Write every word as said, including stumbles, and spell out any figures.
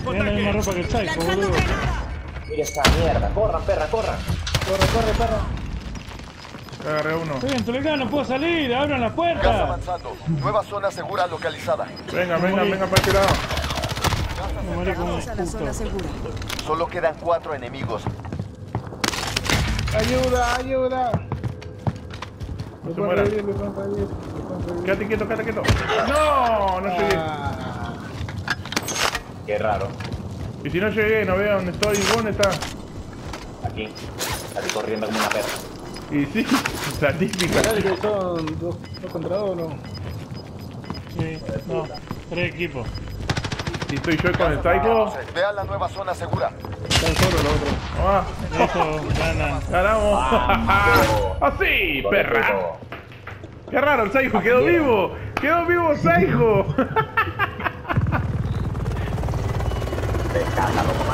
bajo Tiene la misma ataque. ropa que el Psycho, Lanzando boludo. granada. Mira esta mierda. Corran, perra, corran. Corre, corre, perra. Agarré uno. Estoy en Toledano, no puedo salir, abran las Gas puertas. avanzando. Nueva zona segura localizada. Venga, venga, venga para este lado. Me morí como un Vamos a la zona puto. segura. Solo quedan cuatro enemigos. Ayuda, ayuda. No Me se pueden mueran. revivir, me pueden revivir, me pueden revivir. Quédate quieto, quédate quieto. No, no llegué. Ah, Qué raro. Y si no llegué, no veo dónde estoy. ¿Dónde está? Aquí. Aquí corriendo como una perra. Y sí, la típica. ¿Sabes que son dos, dos contra dos o no? Sí, no, tres equipos. Si estoy yo con el Psycho. Vean la nueva zona segura. Están solos los otros. Ah, Eso, ganan. ganamos. ¡Así, perra! Qué raro, el Psycho quedó vivo. Quedó vivo, Psycho. Escándalo,